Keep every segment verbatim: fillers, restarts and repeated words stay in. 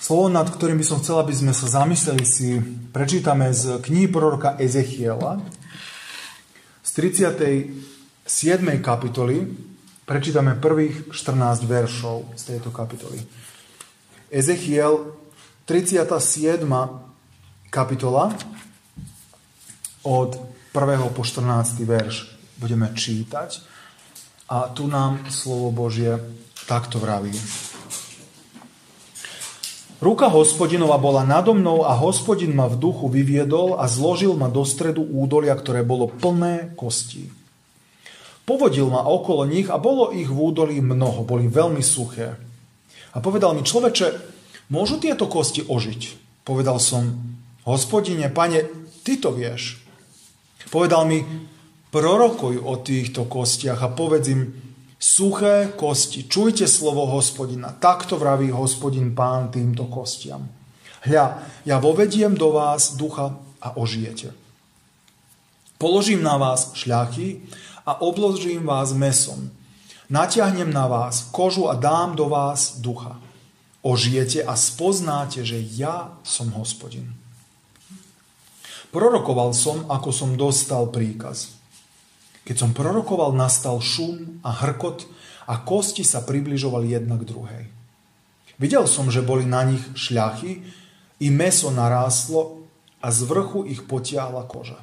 Slovo, nad ktorým by som chcel, aby sme sa zamysleli, si prečítame z knihy proroka Ezechiela z tridsiatej siedmej kapitoly. Prečítame prvých štrnásť veršov z tejto kapitoly. Ezechiel, tridsiata siedma kapitola, od prvého po štrnásty verš budeme čítať. A tu nám slovo Božie takto vraví. Ruka Hospodinova bola nado mnou a Hospodin ma v duchu vyviedol a zložil ma do stredu údolia, ktoré bolo plné kostí. Povodil ma okolo nich a bolo ich v údolí mnoho, boli veľmi suché. A povedal mi: človeče, môžu tieto kosti ožiť? Povedal som: Hospodine, Pane, ty to vieš. Povedal mi: prorokuj o týchto kostiach a povedz im: suché kosti, čujte slovo Hospodina. Takto vraví Hospodin Pán týmto kostiam. Hľa, ja vovediem do vás ducha a ožijete. Položím na vás šľachy a obložím vás mesom. Natiahnem na vás kožu a dám do vás ducha. Ožijete a spoznáte, že ja som Hospodin. Prorokoval som, ako som dostal príkaz. Keď som prorokoval, nastal šum a hrkot a kosti sa približovali jedna k druhej. Videl som, že boli na nich šľachy, i mäso narástlo a z vrchu ich potiahla koža.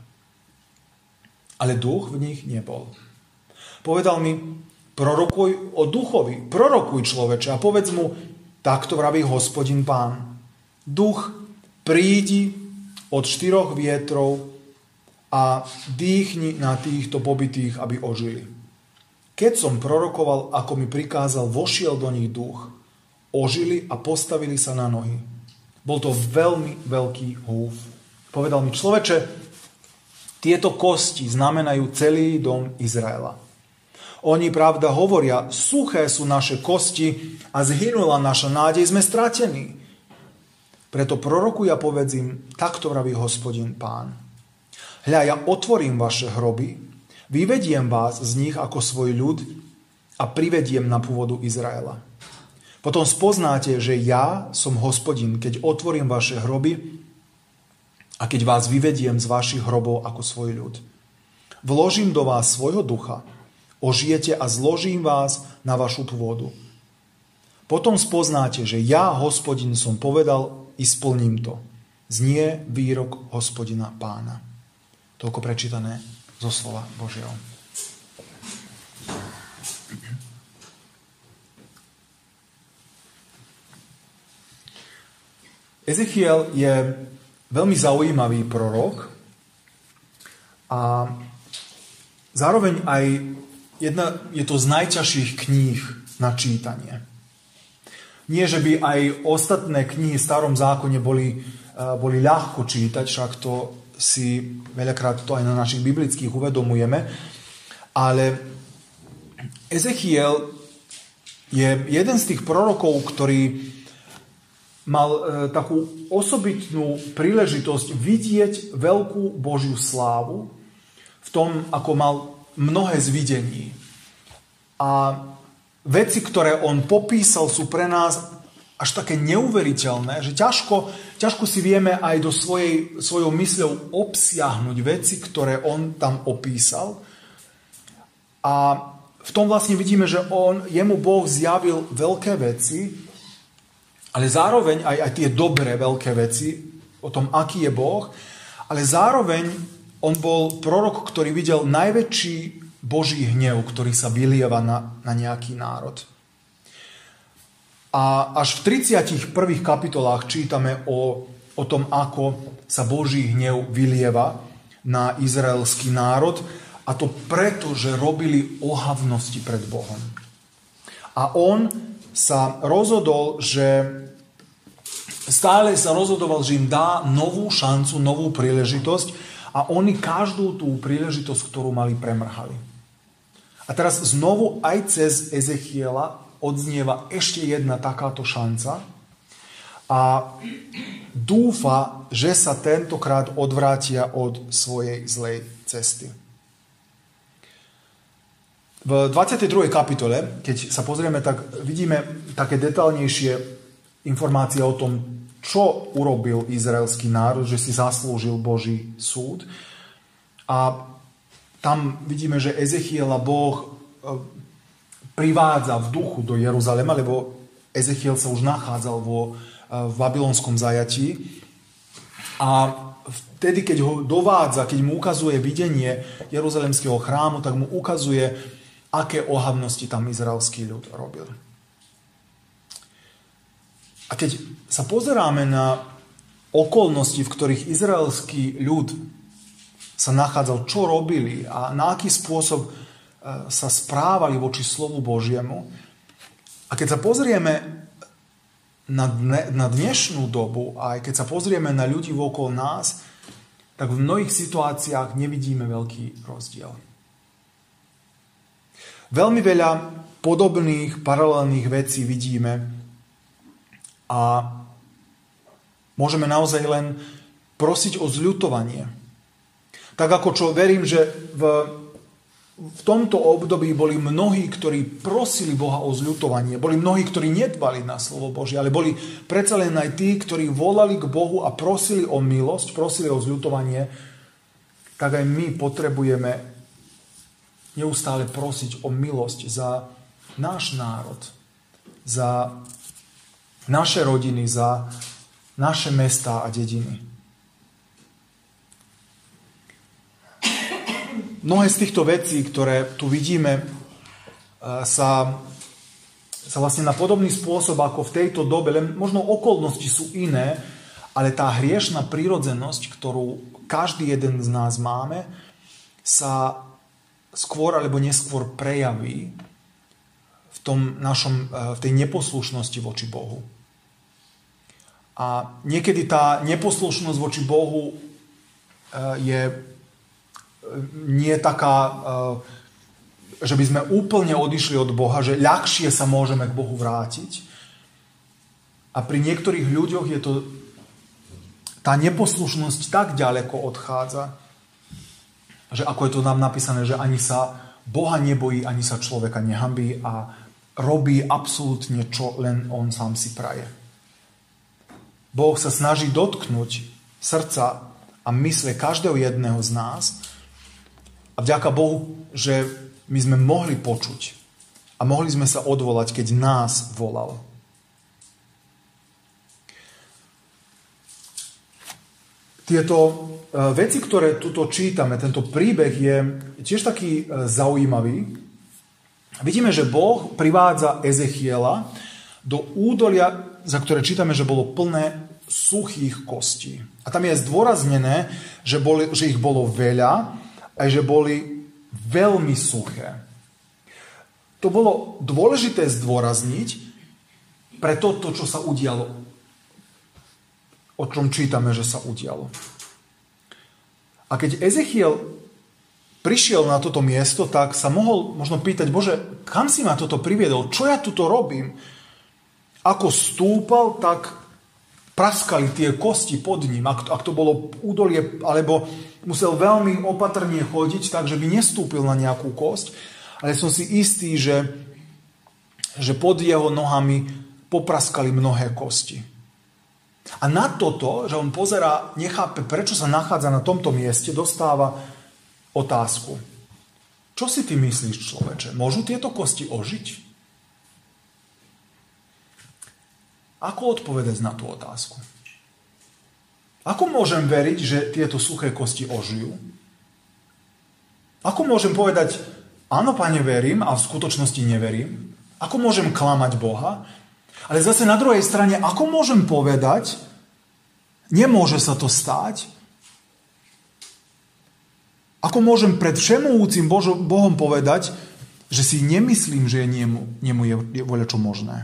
Ale duch v nich nebol. Povedal mi: prorokuj o duchovi, prorokuj, človeče, a povedz mu: takto vraví Hospodin Pán. Duch prídi od štyroch vietrov a dýchni na týchto pobitých, aby ožili. Keď som prorokoval, ako mi prikázal, vošiel do nich duch, ožili a postavili sa na nohy. Bol to veľmi veľký húf. Povedal mi: človeče, tieto kosti znamenajú celý dom Izraela. Oni, pravda, hovoria: suché sú naše kosti a zhynula naša nádej, sme stratení. Preto prorokuj a povedz im: takto vraví Hospodin Pán. Hľa, ja otvorím vaše hroby, vyvediem vás z nich ako svoj ľud a privediem na pôvodu Izraela. Potom spoznáte, že ja som Hospodin, keď otvorím vaše hroby a keď vás vyvediem z vašich hrobov ako svoj ľud. Vložím do vás svojho ducha, ožijete a zložím vás na vašu pôdu. Potom spoznáte, že ja, Hospodin, som povedal i splním to. Znie výrok Hospodina Pána. Toľko prečítané zo slova Božieho. Ezechiel je veľmi zaujímavý prorok a zároveň aj jedna, je to z najťažších kníh na čítanie. Nie, že by aj ostatné knihy v Starom zákone boli, boli ľahko čítať, však to si veľakrát to aj na našich biblických uvedomujeme, ale Ezechiel je jeden z tých prorokov, ktorý mal e, takú osobitnú príležitosť vidieť veľkú Božiu slávu v tom, ako mal mnohé z videní. A veci, ktoré on popísal, sú pre nás až také neuveriteľné, že ťažko, ťažko si vieme aj do svojej, svojou mysľou obsiahnuť veci, ktoré on tam opísal. A v tom vlastne vidíme, že on, jemu Boh zjavil veľké veci, ale zároveň aj, aj tie dobré veľké veci o tom, aký je Boh, ale zároveň on bol prorok, ktorý videl najväčší Boží hnev, ktorý sa vylieva na, na nejaký národ. A až v tridsiatich prvých kapitolách čítame o, o tom, ako sa Boží hnev vylieva na izraelský národ, a to preto, že robili ohavnosti pred Bohom. A on sa rozhodol, že stále sa rozhodoval, že im dá novú šancu, novú príležitosť, a oni každú tú príležitosť, ktorú mali, premrhali. A teraz znovu aj cez Ezechiela odznieva ešte jedna takáto šanca a dúfa, že sa tentokrát odvrátia od svojej zlej cesty. V dvadsiatej druhej kapitole, keď sa pozrieme, tak vidíme také detailnejšie informácia o tom, čo urobil izraelský národ, že si zaslúžil Boží súd. A tam vidíme, že Ezechiela Boh privádza v duchu do Jeruzalema, lebo Ezechiel sa už nachádzal vo, v babylonskom zajatí. A vtedy, keď ho dovádza, keď mu ukazuje videnie Jeruzalemského chrámu, tak mu ukazuje, aké ohavnosti tam izraelský ľud robil. A keď sa pozeráme na okolnosti, v ktorých izraelský ľud sa nachádzal, čo robili a na aký spôsob sa správali voči slovu Božiemu. A keď sa pozrieme na, dne, na dnešnú dobu, a aj keď sa pozrieme na ľudí okolo nás, tak v mnohých situáciách nevidíme veľký rozdiel. Veľmi veľa podobných, paralelných vecí vidíme a môžeme naozaj len prosiť o zľutovanie. Tak ako čo verím, že v, v tomto období boli mnohí, ktorí prosili Boha o zľutovanie. Boli mnohí, ktorí nedbali na slovo Božie, ale boli predsa len aj tí, ktorí volali k Bohu a prosili o milosť, prosili o zľutovanie. Tak aj my potrebujeme neustále prosiť o milosť za náš národ, za naše rodiny, za naše mestá a dediny. Mnohé z týchto vecí, ktoré tu vidíme, sa, sa vlastne na podobný spôsob ako v tejto dobe, len možno okolnosti sú iné, ale tá hriešna prírodzenosť, ktorú každý jeden z nás máme, sa skôr alebo neskôr prejaví v, tom našom, v tej neposlušnosti voči Bohu. A niekedy tá neposlušnosť voči Bohu je nie taká, že by sme úplne odišli od Boha, že ľahšie sa môžeme k Bohu vrátiť. A pri niektorých ľuďoch je to tá neposlušnosť tak ďaleko odchádza, že ako je to nám napísané, že ani sa Boha nebojí, ani sa človeka nehanbí a robí absolútne, čo len on sám si praje. Boh sa snaží dotknúť srdca a mysle každého jedného z nás. A vďaka Bohu, že my sme mohli počuť a mohli sme sa odvolať, keď nás volal. Tieto veci, ktoré tuto čítame, tento príbeh je tiež taký zaujímavý. Vidíme, že Boh privádza Ezechiela do údolia, za ktoré čítame, že bolo plné suchých kostí. A tam je zdôraznené, že, boli, že ich bolo veľa, aj že boli veľmi suché. To bolo dôležité zdôrazniť pre to, čo sa udialo. O čom čítame, že sa udialo. A keď Ezechiel prišiel na toto miesto, tak sa mohol možno pýtať, Bože, kam si ma toto priviedol? Čo ja tuto robím? Ako stúpal, tak praskali tie kosti pod ním. Ak to, ak to bolo údolie, alebo musel veľmi opatrne chodiť, takže by nestúpil na nejakú kosť. Ale som si istý, že, že pod jeho nohami popraskali mnohé kosti. A na toto, že on pozerá, nechápe, prečo sa nachádza na tomto mieste, dostáva otázku. Čo si ty myslíš, človeče? Môžu tieto kosti ožiť? Ako odpovedať na tú otázku? Ako môžem veriť, že tieto suché kosti ožijú? Ako môžem povedať, áno, Pane, verím a v skutočnosti neverím? Ako môžem klamať Boha? Ale zase na druhej strane, ako môžem povedať, nemôže sa to stať? Ako môžem pred všemohúcim Bohom povedať, že si nemyslím, že je nemu, nemu je voľačo možné?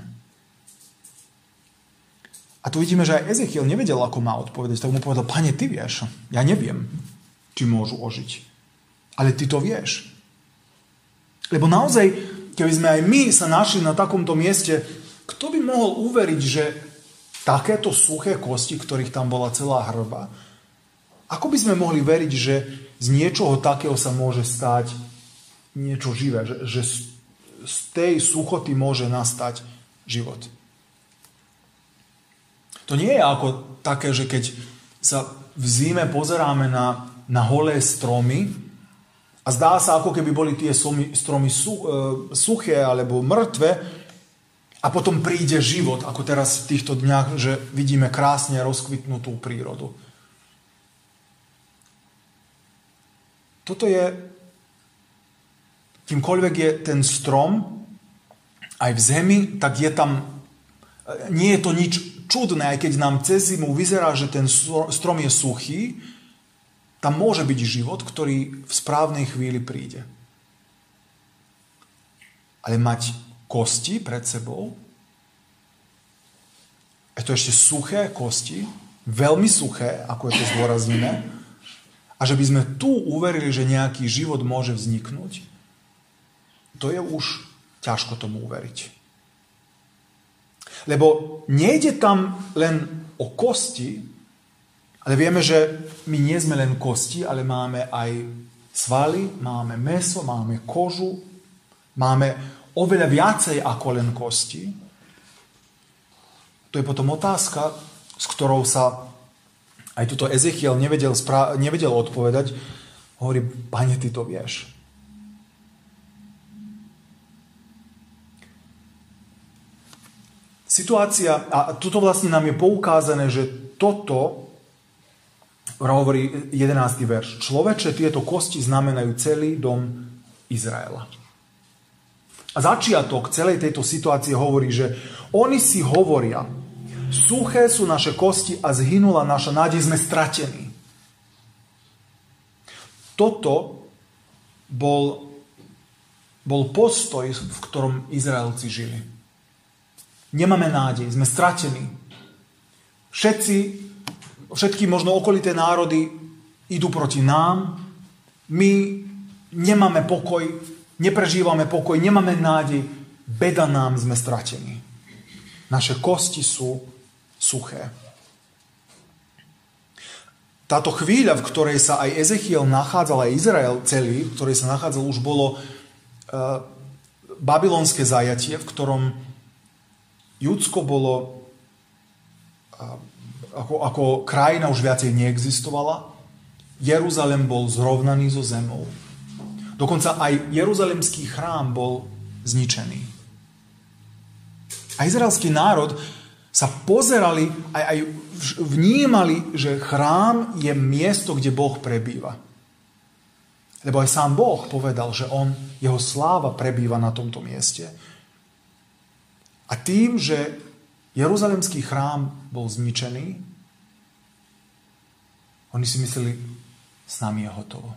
A tu vidíme, že aj Ezechiel nevedel, ako má odpovedať. Tak mu povedal, Pane, ty vieš, ja neviem, či môžu ožiť. Ale ty to vieš. Lebo naozaj, keby sme aj my sa našli na takomto mieste, kto by mohol uveriť, že takéto suché kosti, ktorých tam bola celá hrba, ako by sme mohli veriť, že z niečoho takého sa môže stať niečo živé, že, že z tej suchoty môže nastať život. To nie je ako také, že keď sa v zime pozeráme na, na holé stromy a zdá sa, ako keby boli tie stromy suché alebo mŕtve a potom príde život, ako teraz v týchto dňach, že vidíme krásne rozkvitnutú prírodu. Toto je, kýmkoľvek je ten strom aj v zemi, tak je tam, nie je to nič čudné, aj keď nám cez zimu vyzerá, že ten strom je suchý, tam môže byť život, ktorý v správnej chvíli príde. Ale mať kosti pred sebou, je to ešte suché kosti, veľmi suché, ako je to zdôraznené, a že by sme tu uverili, že nejaký život môže vzniknúť, to je už ťažko tomu uveriť. Lebo nejde tam len o kosti, ale vieme, že my nie sme len kosti, ale máme aj svaly, máme mäso, máme kožu, máme oveľa viacej ako len kosti. To je potom otázka, s ktorou sa aj tuto Ezechiel nevedel, spra- nevedel odpovedať. Hovorí, Pane, ty to vieš. Situácia, a tuto vlastne nám je poukázané, že toto, hovorí jedenásty verš, človeče, tieto kosti znamenajú celý dom Izraela. A začiatok celej tejto situácie hovorí, že oni si hovoria, suché sú naše kosti a zhynula naša nádej, sme stratení. Toto bol, bol postoj, v ktorom Izraelci žili. Nemáme nádej, sme stratení. Všetci, všetky možno okolité národy idú proti nám. My nemáme pokoj, neprežívame pokoj, nemáme nádej. Beda nám, sme stratení. Naše kosti sú suché. Táto chvíľa, v ktorej sa aj Ezechiel nachádzal, aj Izrael celý, v ktorej sa nachádzal, už bolo uh, babylonské zajatie, v ktorom Judsko bolo uh, ako, ako krajina už viacej neexistovala. Jeruzalem bol zrovnaný so zemou. Dokonca aj jeruzalemský chrám bol zničený. A izraelský národ sa pozerali, aj, aj vnímali, že chrám je miesto, kde Boh prebýva. Lebo aj sám Boh povedal, že on, jeho sláva prebýva na tomto mieste. A tým, že jeruzalemský chrám bol zničený, oni si mysleli, s nami je hotovo.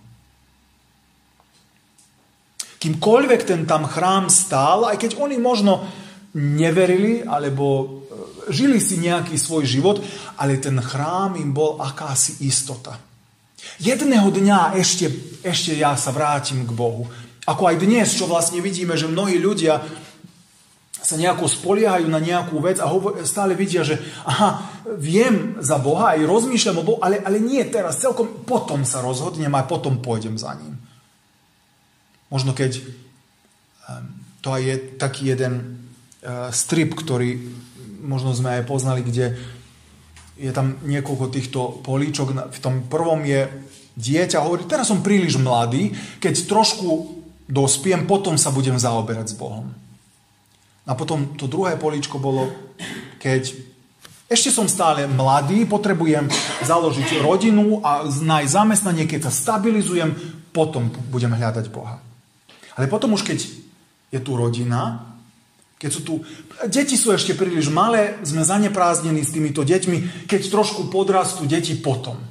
Kýmkoľvek ten tam chrám stál, aj keď oni možno neverili, alebo žili si nejaký svoj život, ale ten chrám im bol akási istota. Jedného dňa ešte, ešte ja sa vrátim k Bohu. Ako aj dnes, čo vlastne vidíme, že mnohí ľudia sa nejako spoliehajú na nejakú vec a hovor, stále vidia, že aha, viem za Boha, aj rozmýšľam o Bohu, ale, ale nie teraz, celkom potom sa rozhodnem a potom pôjdem za ním. Možno keď to aj je taký jeden strip, ktorý možno sme aj poznali, kde je tam niekoľko týchto políčok. V tom prvom je dieťa, hovorí, teraz som príliš mladý, keď trošku dospiem, potom sa budem zaoberať s Bohom. A potom to druhé políčko bolo, keď ešte som stále mladý, potrebujem založiť rodinu a nájsť zamestnanie, keď sa stabilizujem, potom budem hľadať Boha. Ale potom už keď je tu rodina, keď sú tu, deti sú ešte príliš malé, sme zaneprázdnení s týmito deťmi, keď trošku podrastú deti potom.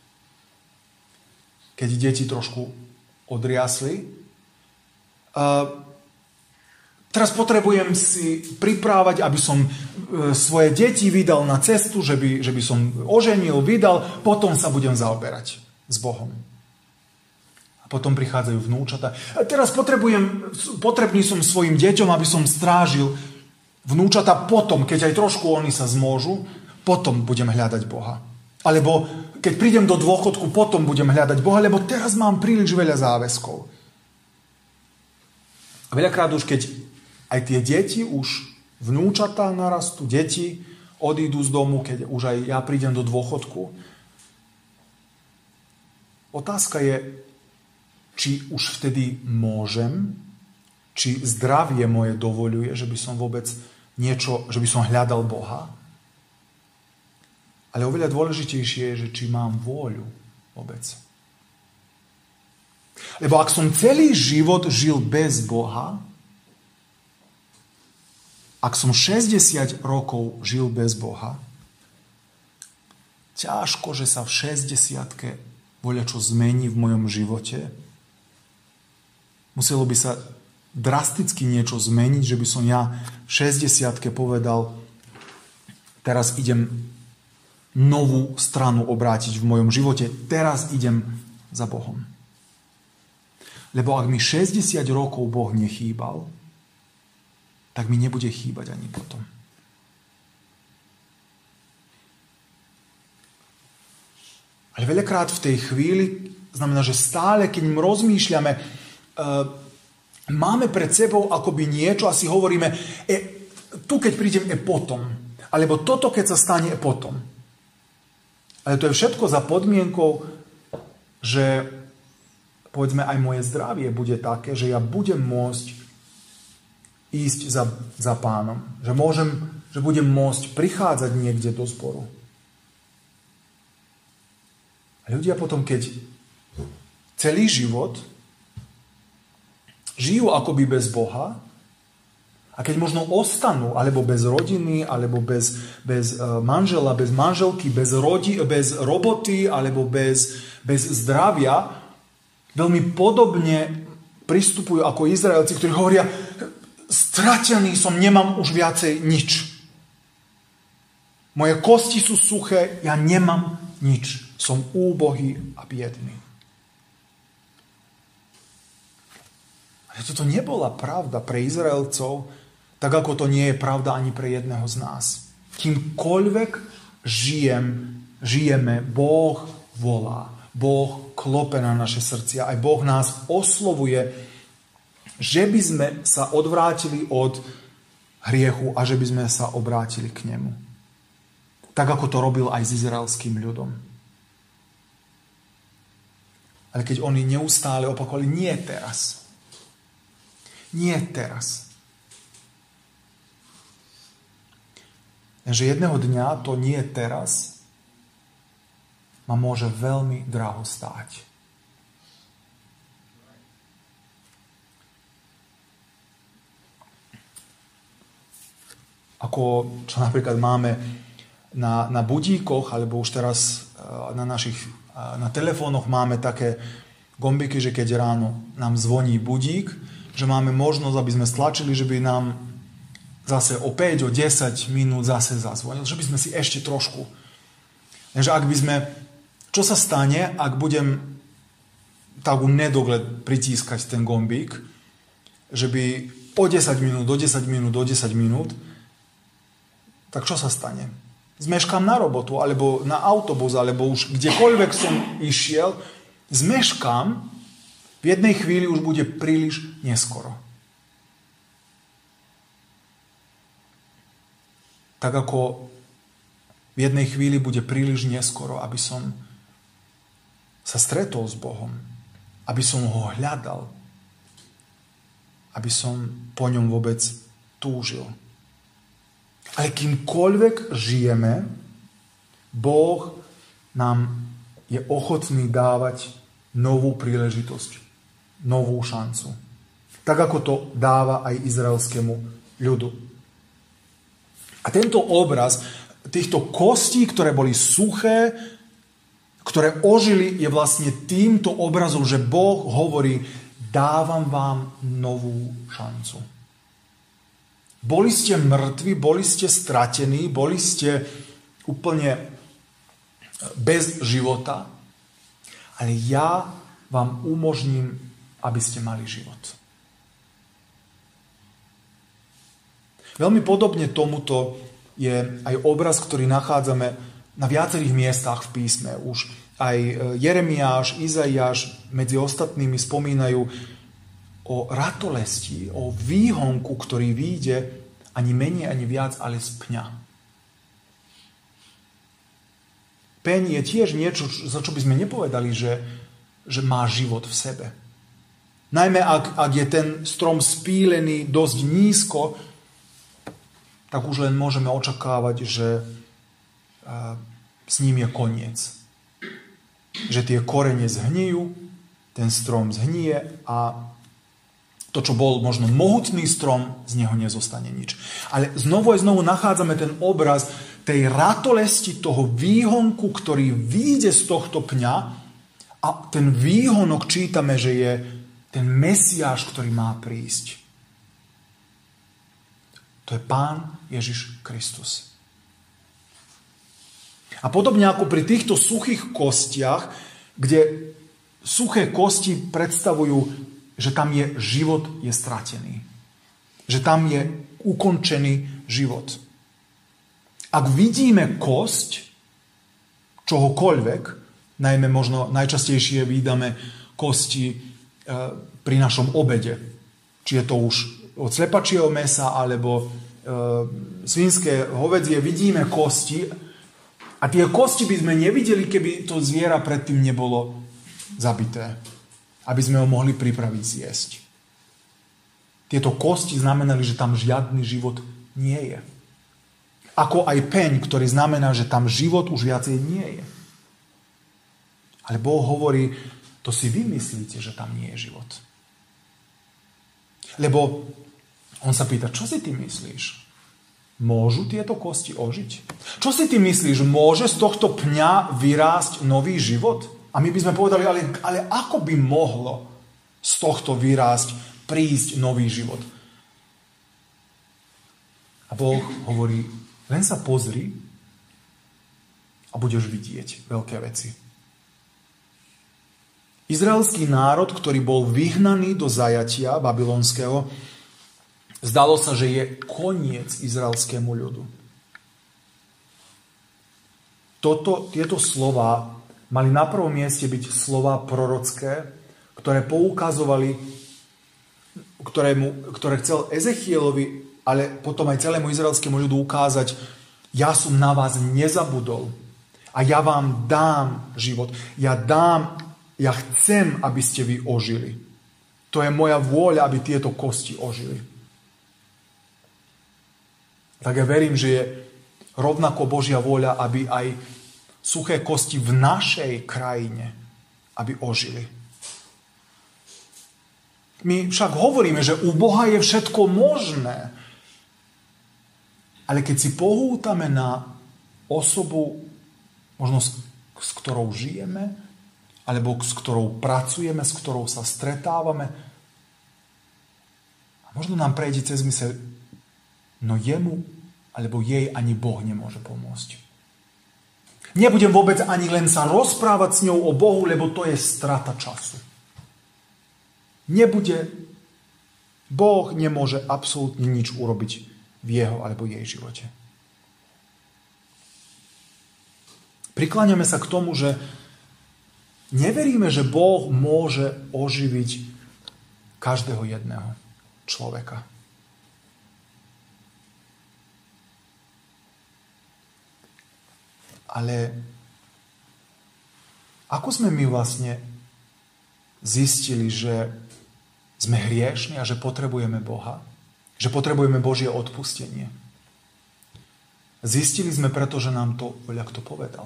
Keď deti trošku odriasli. Uh, teraz potrebujem si priprávať, aby som uh, svoje deti vydal na cestu, že by, že by som oženil, vydal, potom sa budem zaoberať s Bohom. Potom prichádzajú vnúčata. A teraz potrebujem, potrebný som svojim deťom, aby som strážil vnúčata potom, keď aj trošku oni sa zmôžu, potom budem hľadať Boha. Alebo keď prídem do dôchodku, potom budem hľadať Boha, lebo teraz mám príliš veľa záväzkov. A veľakrát už, keď aj tie deti, už vnúčatá narastú, deti, odídu z domu, keď už aj ja prídem do dôchodku. Otázka je, či už vtedy môžem, či zdravie moje dovoľuje, že by som vôbec niečo, že by som hľadal Boha. Ale oveľa dôležitejšie je, že či mám vôľu vôbec. Lebo ak som celý život žil bez Boha, ak som šesťdesiat rokov žil bez Boha, ťažko, že sa v šesťdesiatke voľačo zmení v mojom živote. Muselo by sa drasticky niečo zmeniť, že by som ja v šesťdesiatke povedal, teraz idem novú stranu obrátiť v mojom živote, teraz idem za Bohom. Lebo ak mi šesťdesiat rokov Boh nechýbal, tak mi nebude chýbať ani potom. Ale veľakrát v tej chvíli, znamená, že stále, keď rozmýšľame, uh, máme pred sebou akoby niečo a si hovoríme, e, tu keď prídem, je potom. Alebo toto, keď sa stane, je potom. Ale to je všetko za podmienkou, že povedzme aj moje zdravie bude také, že ja budem môcť ísť za, za Pánom. Že môžem, že budem môcť prichádzať niekde do zboru. A ľudia potom, keď celý život žijú akoby bez Boha a keď možno ostanú, alebo bez rodiny, alebo bez, bez manžela, bez manželky, bez, rodi, bez roboty, alebo bez, bez zdravia, veľmi podobne pristupujú ako Izraelci, ktorí hovoria, stratený som, nemám už viacej nič. Moje kosti sú suché, ja nemám nič. Som úbohý a biedný. Ale toto nebola pravda pre Izraelcov, tak ako to nie je pravda ani pre jedného z nás. Kýmkoľvek žijem, žijeme, Boh volá. Boh klope na naše srdcia. Aj Boh nás oslovuje, že by sme sa odvrátili od hriechu a že by sme sa obrátili k nemu. Tak, ako to robil aj s izraelským ľudom. Ale keď oni neustále opakovali, nie teraz. Nie teraz. Lenže jedného dňa to nie teraz ma môže veľmi draho stáť. Ako čo napríklad máme na, na budíkoch, alebo už teraz na našich na telefónoch máme také gombiky, že keď ráno nám zvoní budík, že máme možnosť, aby sme stlačili, že by nám zase o päť, o desať minút zase zazvonil, že by sme si ešte trošku. Takže ak by sme, čo sa stane, ak budem tak u nedogled pritískať ten gombík, že by o desať minút, do desať minút, do desať minút, tak čo sa stane? Zmeškám na robotu, alebo na autobus, alebo už kdekoľvek som išiel, zmeškám, v jednej chvíli už bude príliš neskoro. Tak ako v jednej chvíli bude príliš neskoro, aby som sa stretol s Bohom, aby som ho hľadal, aby som po ňom vôbec túžil. Ale kýmkoľvek žijeme, Boh nám je ochotný dávať novú príležitosť, novú šancu. Tak ako to dáva aj izraelskému ľudu. A tento obraz týchto kostí, ktoré boli suché, ktoré ožili, je vlastne týmto obrazom, že Boh hovorí, dávam vám novú šancu. Boli ste mŕtvi, boli ste stratení, boli ste úplne bez života, ale ja vám umožním, aby ste mali život. Veľmi podobne tomuto je aj obraz, ktorý nachádzame na viacerých miestach v písme. Už aj Jeremiáš, Izaiáš medzi ostatnými spomínajú o ratolesti, o výhonku, ktorý vyjde ani menej, ani viac, ale z pňa. Peň je tiež niečo, za čo by sme nepovedali, že, že má život v sebe. Najmä ak, ak je ten strom spílený dosť nízko, tak už len môžeme očakávať, že a, s ním je koniec. Že tie korene zhnijú, ten strom zhnie a to, čo bol možno mohutný strom, z neho nezostane nič. Ale znovu a znovu nachádzame ten obraz tej ratolesti, toho výhonku, ktorý vyjde z tohto pňa a ten výhonok čítame, že je ten Mesiáš, ktorý má prísť. To je Pán Ježiš Kristus. A podobne ako pri týchto suchých kostiach, kde suché kosti predstavujú, že tam je život je stratený. Že tam je ukončený život. Ak vidíme kosť čohokoľvek, najmä možno najčastejšie vidíme kosti pri našom obede. Či je to už od slepačieho mäsa, alebo svinské hovädzie, vidíme kosti. A tie kosti by sme nevideli, keby to zviera predtým nebolo zabité. Aby sme ho mohli pripraviť zjesť. Tieto kosti znamenali, že tam žiadny život nie je. Ako aj peň, ktorý znamená, že tam život už viacej nie je. Ale Boh hovorí, to si vy myslíte, že tam nie je život. Lebo on sa pýta, čo si ty myslíš? Môžu tieto kosti ožiť? Čo si ty myslíš? Môže z tohto pňa vyrásť nový život? A my by sme povedali, ale, ale ako by mohlo z tohto vyrásť, prísť nový život? A Boh hovorí, len sa pozri a budeš vidieť veľké veci. Izraelský národ, ktorý bol vyhnaný do zajatia babylonského, zdalo sa, že je koniec izraelskému ľudu. Toto, tieto slova mali na prvom mieste byť slova prorocké, ktoré poukazovali, ktorému, ktoré chcel Ezechielovi, ale potom aj celému izraelskému ľudu ukázať, ja som na vás nezabudol a ja vám dám život. Ja dám, ja chcem, aby ste vy ožili. To je moja vôľa, aby tieto kosti ožili. Tak ja verím, že je rovnako Božia vôľa, aby aj suché kosti v našej krajine, aby ožili. My však hovoríme, že u Boha je všetko možné. Ale keď si pohútame na osobu, možno s, s ktorou žijeme, alebo s ktorou pracujeme, s ktorou sa stretávame, a možno nám prejde cez mysel, no jemu alebo jej ani Boh nemôže pomôcť. Nebudem vôbec ani len sa rozprávať s ňou o Bohu, lebo to je strata času. Nebude, Boh nemôže absolútne nič urobiť v jeho alebo jej živote. Prikláňame sa k tomu, že neveríme, že Boh môže oživiť každého jedného človeka. Ale ako sme my vlastne zistili, že sme hriešni a že potrebujeme Boha? Že potrebujeme Božie odpustenie? Zistili sme preto, že nám to voľakto povedal.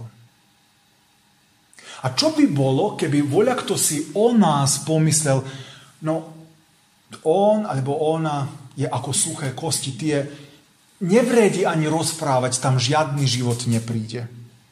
A čo by bolo, keby voľakto si o nás pomyslel, no on alebo ona je ako suché kosti, tie nevriedi ani rozprávať, tam žiadny život nepríde.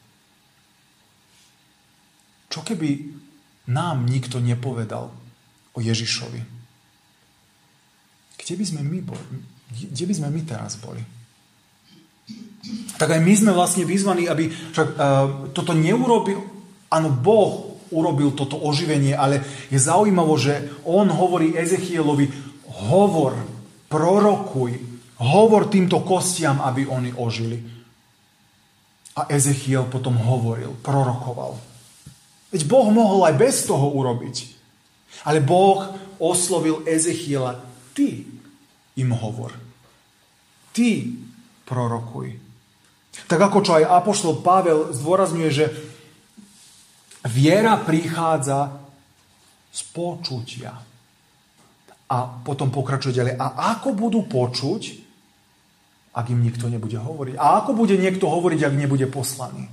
Čo keby nám nikto nepovedal o Ježišovi? Kde by sme my boli? Kde by sme my teraz boli? Tak aj my sme vlastne vyzvaní, aby však, uh, toto neurobil, áno, Boh urobil toto oživenie, ale je zaujímavé, že on hovorí Ezechielovi, hovor, prorokuj, hovor týmto kostiam, aby oni ožili. A Ezechiel potom hovoril, prorokoval. Veď Boh mohol aj bez toho urobiť. Ale Boh oslovil Ezechiela, ty im hovor. Ty prorokuj. Tak ako čo aj apoštol Pavel zdôrazňuje, že Viera prichádza z počutia. A potom pokračuje ďalej. A ako budú počuť, ak im nikto nebude hovoriť? A ako bude niekto hovoriť, ak nebude poslaný?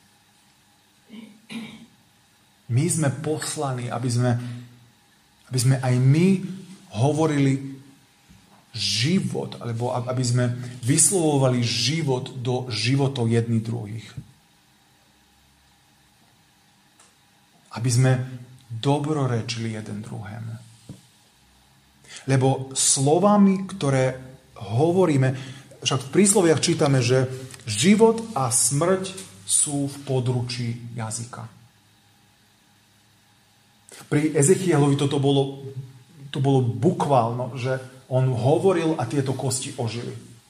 My sme poslaní, aby sme, aby sme aj my hovorili život, alebo aby sme vyslovovali život do životov jedných druhých. Aby sme dobrorečili jeden druhému. Lebo slovami, ktoré hovoríme, však v prísloviach čítame, že život a smrť sú v područí jazyka. Pri Ezechielovi toto bolo, to bolo bukválno, že on hovoril a tieto kosti ožili.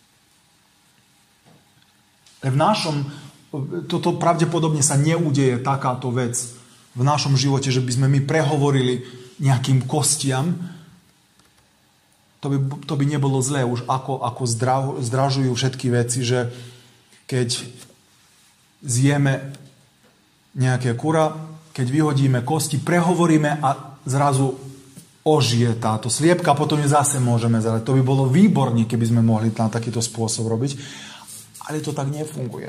Ale v našom, toto pravdepodobne sa neudeje takáto vec v našom živote, že by sme my prehovorili nejakým kostiam. To by, to by nebolo zlé už, ako, ako zdražujú všetky veci, že keď zjeme nejaké kura, keď vyhodíme kosti, prehovoríme a zrazu ožije táto sliepka, a potom ju zase môžeme zrať. To by bolo výborné, keby sme mohli na takýto spôsob robiť, ale to tak nefunguje.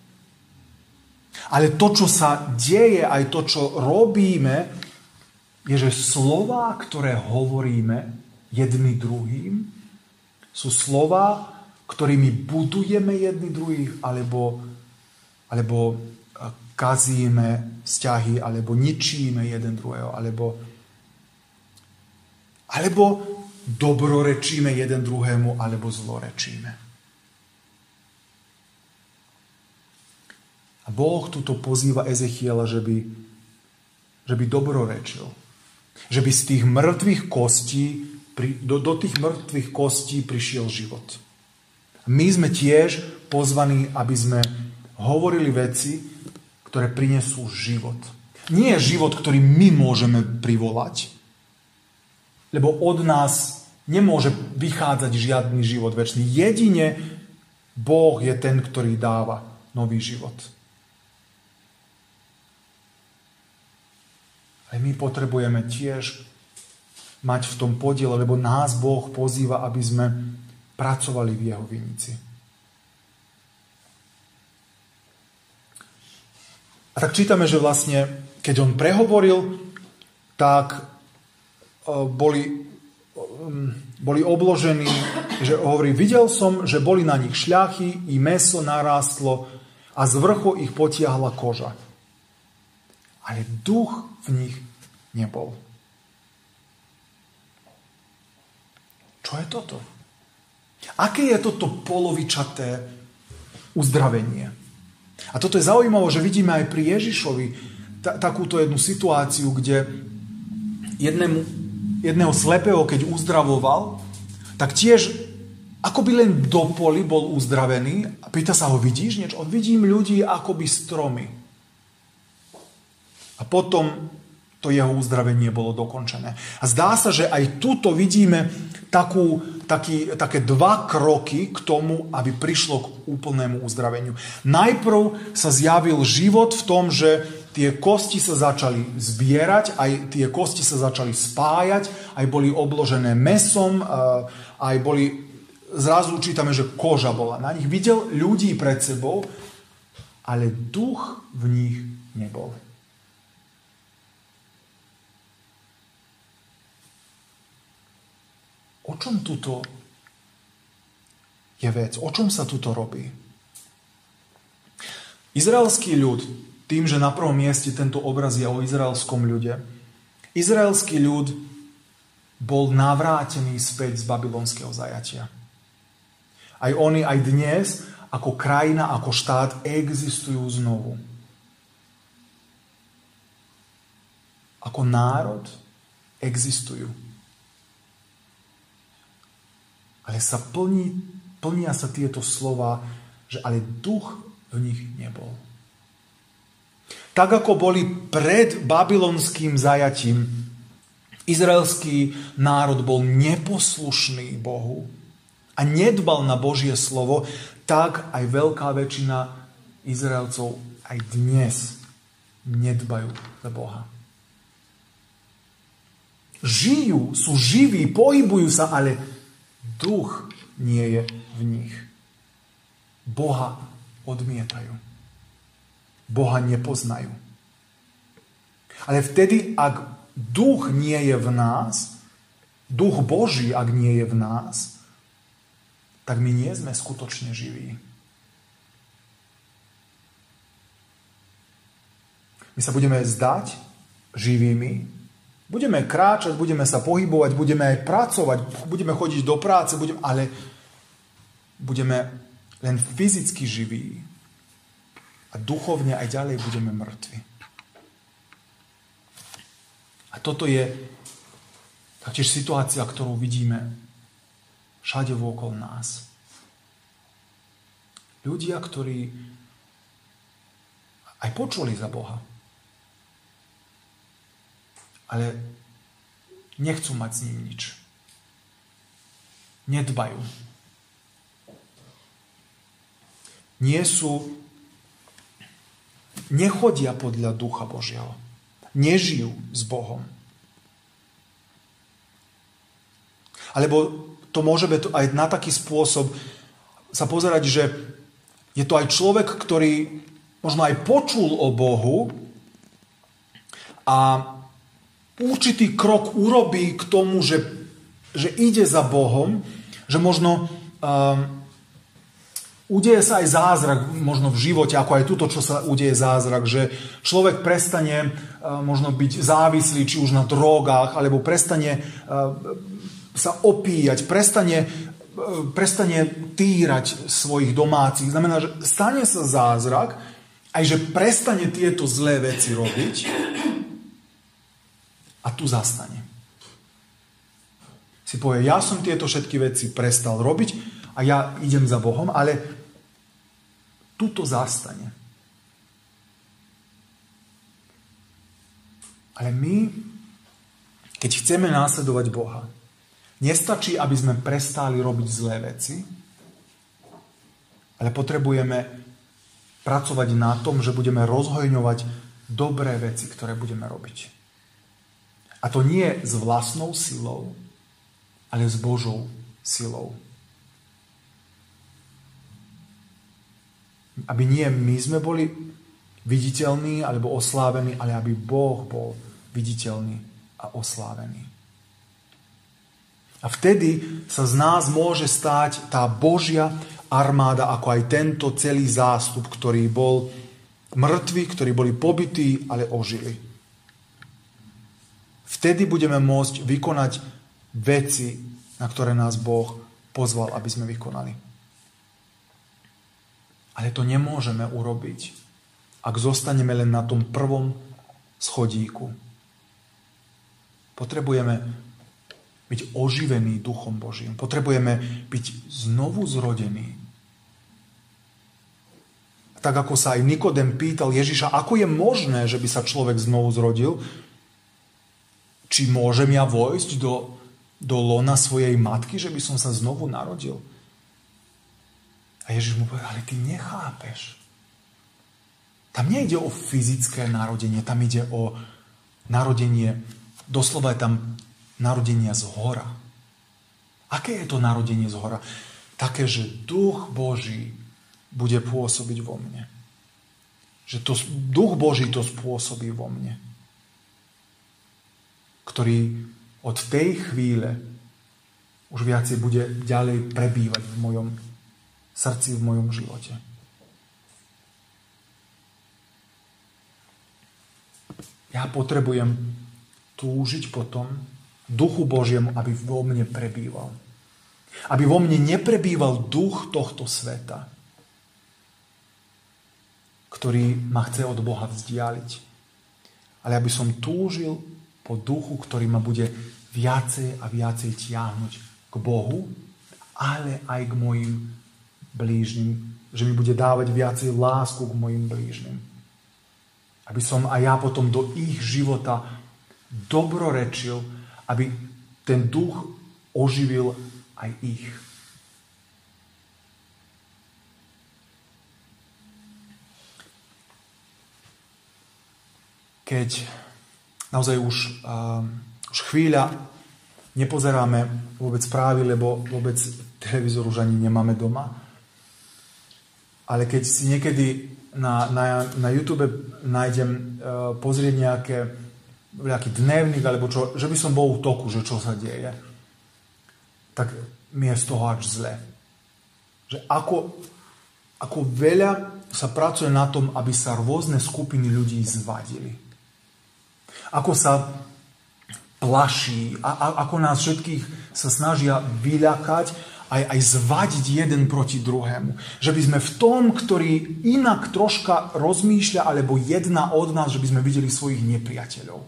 Ale to, čo sa deje, aj to, čo robíme, je, že slová, ktoré hovoríme jedni druhým, sú slová, ktorými budujeme jedni druhých, alebo, alebo kazíme vzťahy, alebo ničíme jeden druhého, alebo Alebo dobrorečíme jeden druhému, alebo zlorečíme. A Boh tuto pozýva Ezechiela, že by, že by dobrorečil. Že by z tých mŕtvych kostí, do, do tých mŕtvych kostí prišiel život. My sme tiež pozvaní, aby sme hovorili veci, ktoré prinesú život. Nie je život, ktorý my môžeme privolať, lebo od nás nemôže vychádzať žiadny život večný. Jedine Boh je ten, ktorý dáva nový život. Ale my potrebujeme tiež mať v tom podiel, lebo nás Boh pozýva, aby sme pracovali v jeho vinici. A tak čítame, že vlastne, keď on prehovoril, tak boli, boli obložení, že hovorí, videl som, že boli na nich šľachy, i mäso narástlo a z vrchu ich potiahla koža. Ale duch v nich nebol. Čo je toto? Aké je toto polovičaté uzdravenie? A toto je zaujímavé, že vidíme aj pri Ježišovi ta, takúto jednu situáciu, kde jednému jedného slepého, keď uzdravoval, tak tiež akoby len do poli bol uzdravený. A pýta sa ho, vidíš niečo? On vidím ľudí akoby stromy. A potom to jeho uzdravenie bolo dokončené. A zdá sa, že aj tuto vidíme takú, taký, také dva kroky k tomu, aby prišlo k úplnému uzdraveniu. Najprv sa zjavil život v tom, že tie kosti sa začali zbierať, aj tie kosti sa začali spájať, aj boli obložené mäsom, aj boli, zrazu čítame, že koža bola na nich. Videl ľudí pred sebou, ale duch v nich nebol. O čom tuto je vec? O čom sa tuto robí? Izraelský ľud, tým, že na prvom mieste tento obraz je o izraelskom ľude, izraelský ľud bol navrátený späť z babylonského zajatia. Aj oni, aj dnes, ako krajina, ako štát, existujú znovu. Ako národ existujú. Ale sa plní, plnia sa tieto slova, že ale duch v nich nebol. Tak ako boli pred babylonským zajatím, izraelský národ bol neposlušný Bohu a nedbal na Božie slovo, tak aj veľká väčšina Izraelcov aj dnes nedbajú za Boha. Žijú, sú živí, pohybujú sa, ale duch nie je v nich. Boha odmietajú. Boha nepoznajú. Ale vtedy, ak duch nie je v nás, duch Boží, ak nie je v nás, tak my nie sme skutočne živí. My sa budeme zdať živými, budeme kráčať, budeme sa pohybovať, budeme aj pracovať, budeme chodiť do práce, budeme, ale budeme len fyzicky živí a duchovne aj ďalej budeme mŕtvi. A toto je taktiež situácia, ktorú vidíme všade vôkol nás. Ľudia, ktorí aj počuli za Boha, ale nechcú mať s ním nič. Nedbajú. Nie sú, nechodia podľa Ducha Božieho. Nežijú s Bohom. Alebo to môže byť aj na taký spôsob sa pozerať, že je to aj človek, ktorý možno aj počul o Bohu a určitý krok urobí k tomu, že, že ide za Bohom, že možno um, udeje sa aj zázrak možno v živote, ako aj tuto, čo sa udeje zázrak, že človek prestane uh, možno byť závislý, či už na drogách, alebo prestane uh, sa opíjať, prestane, uh, prestane týrať svojich domácich. Znamená, že stane sa zázrak, aj že prestane tieto zlé veci robiť, a tu zastane. Si povie, ja som tieto všetky veci prestal robiť a ja idem za Bohom, ale tuto zastane. Ale my, keď chceme následovať Boha, nestačí, aby sme prestali robiť zlé veci, ale potrebujeme pracovať na tom, že budeme rozhojňovať dobré veci, ktoré budeme robiť. A to nie s vlastnou silou, ale s Božou silou. Aby nie my sme boli viditeľní alebo oslávení, ale aby Boh bol viditeľný a oslávený. A vtedy sa z nás môže stáť tá Božia armáda, ako aj tento celý zástup, ktorý bol mŕtvy, ktorí boli pobití, ale ožili. Vtedy budeme môcť vykonať veci, na ktoré nás Boh pozval, aby sme vykonali. Ale to nemôžeme urobiť, ak zostaneme len na tom prvom schodíku. Potrebujeme byť oživení Duchom Božím. Potrebujeme byť znovu zrodení. Tak ako sa aj Nikodem pýtal Ježiša, ako je možné, že by sa človek znovu zrodil, či môžem ja vojsť do, do lona svojej matky, že by som sa znovu narodil? A Ježiš mu povedal, ale ty nechápeš. Tam nejde o fyzické narodenie, tam ide o narodenie, doslova je tam narodenie z hora. Aké je to narodenie z hora? Také, že Duch Boží bude pôsobiť vo mne. Že to, Duch Boží to spôsobí vo mne, ktorý od tej chvíle už viacej bude ďalej prebývať v mojom srdci, v mojom živote. Ja potrebujem túžiť potom Duchu Božiemu, aby vo mne prebýval. Aby vo mne neprebýval duch tohto sveta, ktorý ma chce od Boha vzdialiť. Ale aby som túžil po duchu, ktorý ma bude viacej a viacej tiahnuť k Bohu, ale aj k mojim blížnym. Že mi bude dávať viacej lásku k mojim blížnym. Aby som aj ja potom do ich života dobrorečil, aby ten duch oživil aj ich. keď naozaj už, uh, už chvíľa nepozeráme vôbec správy, lebo vôbec televízor už ani nemáme doma. Ale keď si niekedy na, na, na YouTube nájdem uh, pozrieť nejaké, nejaký dnevník, alebo čo, že by som bol v toku, že čo sa deje, tak mi je z toho až zle. Že ako, ako veľa sa pracuje na tom, aby sa rôzne skupiny ľudí zvadili. Ako sa plaší, a, a, ako nás všetkých sa snažia vyľakať, aj, aj zvadiť jeden proti druhému. Že by sme v tom, ktorý inak troška rozmýšľa, alebo jedna od nás, že by sme videli svojich nepriateľov.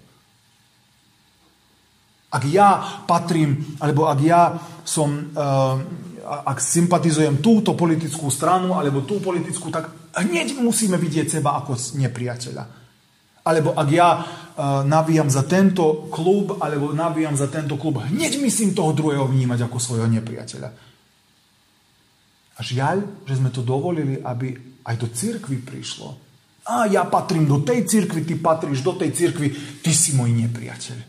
Ak ja patrím, alebo ak ja som, uh, ak sympatizujem túto politickú stranu, alebo tú politickú, tak hneď musíme vidieť seba ako nepriateľa. Alebo ak ja uh, nabíjam za tento klub, alebo nabíjam za tento klub, hneď myslím toho druhého vnímať ako svojho nepriateľa. A žiaľ, že sme to dovolili, aby aj do cirkvi prišlo. A ja patrím do tej cirkvi, ty patríš do tej cirkvi, ty si môj nepriateľ.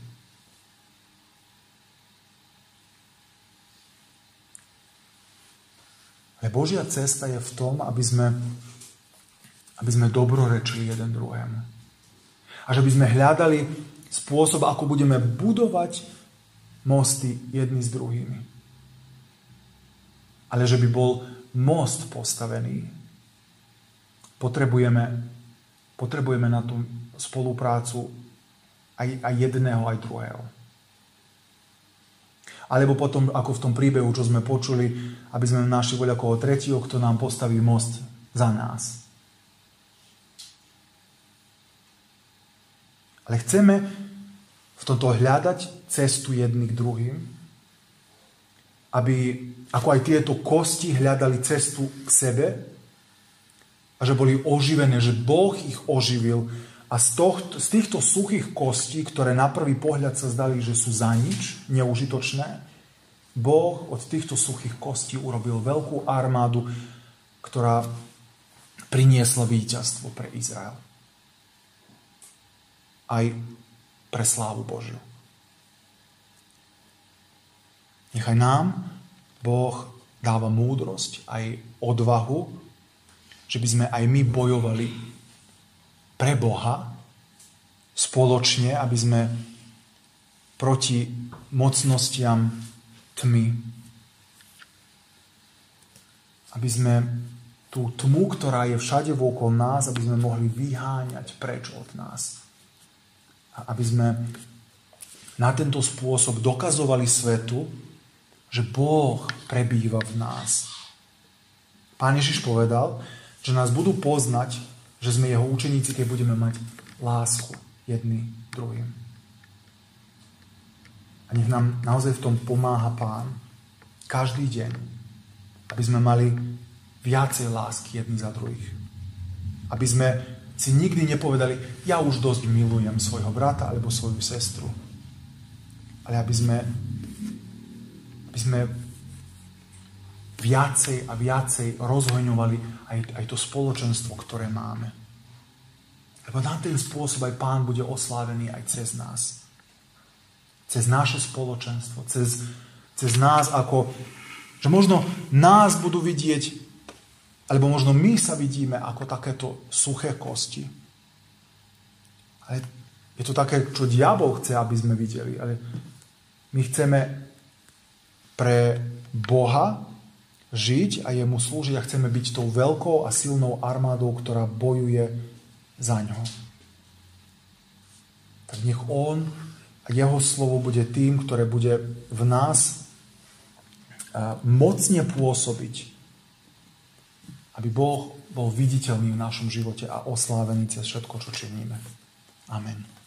Ale Božia cesta je v tom, aby sme, aby sme dobrorečili jeden druhému. A že by sme hľadali spôsob, ako budeme budovať mosty jedni s druhými. Ale že by bol most postavený, potrebujeme, potrebujeme na tú spoluprácu aj, aj jedného, aj druhého. Alebo potom, ako v tom príbehu, čo sme počuli, aby sme našli voľakoho tretieho, kto nám postaví most za nás. Ale chceme v tomto hľadať cestu jedný k druhým, aby ako aj tieto kosti hľadali cestu k sebe a že boli oživené, že Boh ich oživil a z, tohto, z týchto suchých kostí, ktoré na prvý pohľad sa zdali, že sú za nič, neužitočné, Boh od týchto suchých kostí urobil veľkú armádu, ktorá priniesla víťazstvo pre Izrael. Aj pre slávu Božiu. Nechaj nám Boh dáva múdrosť, aj odvahu, že by sme aj my bojovali pre Boha spoločne, aby sme proti mocnostiam tmy, aby sme tú tmu, ktorá je všade vôkol nás, aby sme mohli vyháňať preč od nás. A aby sme na tento spôsob dokazovali svetu, že Boh prebýva v nás. Pán Ježiš povedal, že nás budú poznať, že sme jeho učeníci, keď budeme mať lásku jedný druhým. A nech nám naozaj v tom pomáha Pán každý deň, aby sme mali viacej lásky jedni za druhých. Aby sme si nikdy nepovedali, ja už dosť milujem svojho brata alebo svoju sestru. Ale aby sme aby sme viacej a viacej rozhoňovali aj, aj to spoločenstvo, ktoré máme. Lebo na ten spôsob aj Pán bude oslávený aj cez nás. Cez naše spoločenstvo, cez, cez nás ako, že možno nás budú vidieť, alebo možno my sa vidíme ako takéto suché kosti. Ale je to také, čo diabol chce, aby sme videli. Ale my chceme pre Boha žiť a jemu slúžiť a chceme byť tou veľkou a silnou armádou, ktorá bojuje za ňo. Tak nech on a jeho slovo bude tým, ktoré bude v nás mocne pôsobiť, aby Boh bol viditeľný v našom živote a oslávený cez všetko, čo činíme. Amen.